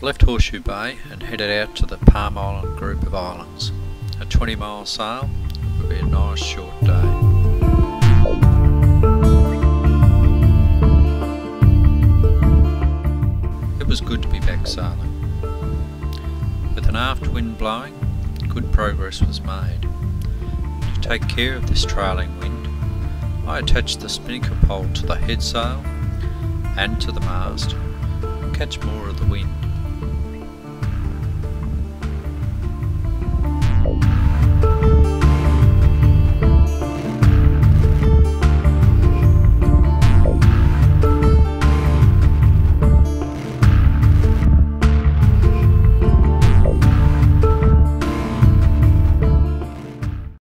Left Horseshoe Bay and headed out to the Palm Island group of islands. A 20-mile sail would be a nice short day. It was good to be back sailing. With an aft wind blowing, good progress was made. To take care of this trailing wind, I attached the spinnaker pole to the headsail and to the mast to catch more of the wind.